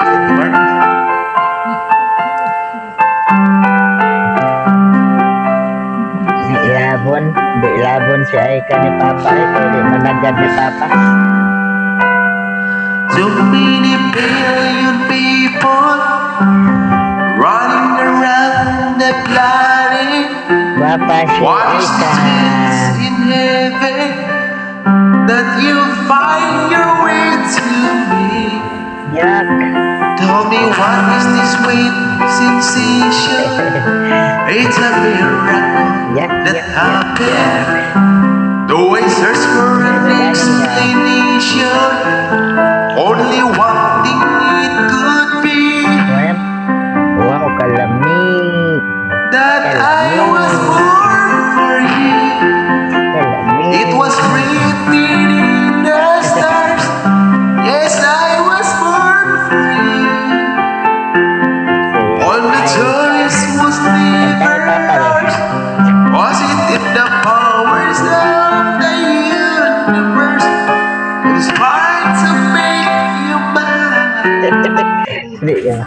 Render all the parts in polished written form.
Di labon si Aika ni Papa ay pwede managad ni Papa. Too many billion people running around the planet. Papa si What is Aika. this in heaven that you find your way to me? Yak. Tell me what is this sweet sensation? It's a miracle that happened. Though I search for an explanation, only one thing it could be. Wow, kalami. That I was born for you. It was written in the stars. Yes, I was born for you. All the choice was never ours. Was it in the powers of the universe conspired to make you mine?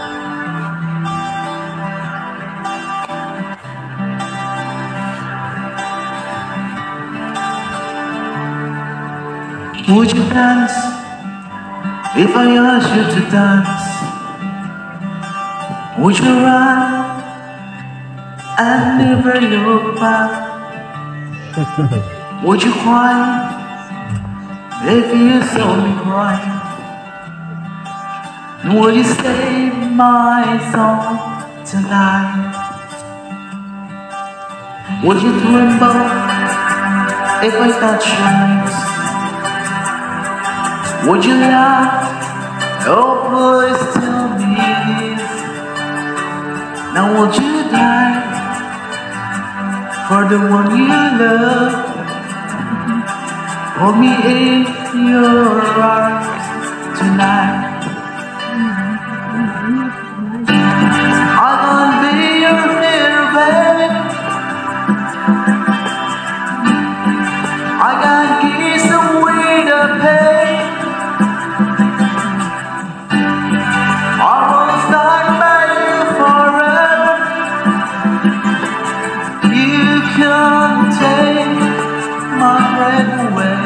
Would you dance if I asked you to dance? Would you run and never look back? Would you cry if you saw me crying? Would you sing my song tonight? Would you tremble if I touch your lips? Would you laugh? Oh, please tell me this. Now would you die for the one you love? Hold me in your arms tonight. I can't be your little baby. I can't kiss away the pain. I will stand by you forever. You can't take my breath away.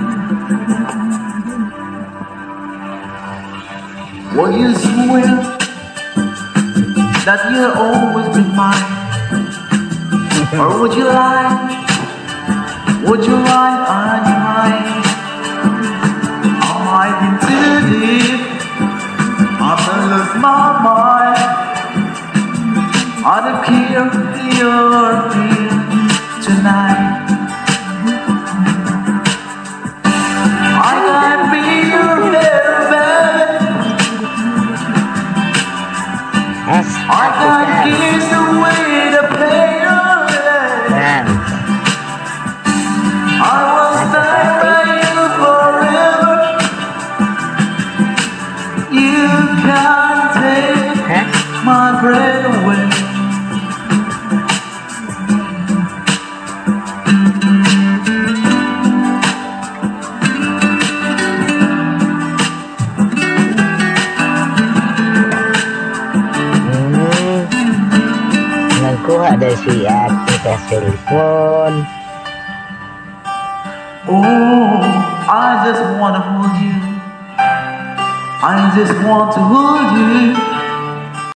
Will you swear that you'll always be mine? Or would you lie? Would you lie on your mind? I'm hiding too deep. I've lost my mind. I don't care your fear tonight. I can't be your baby. I can't kiss away the pain. I will stand by you forever. You can't take my breath away. Nagkuha dahil si ate sa cellphone. Oh, I just wanna hold you. I just want to hold you.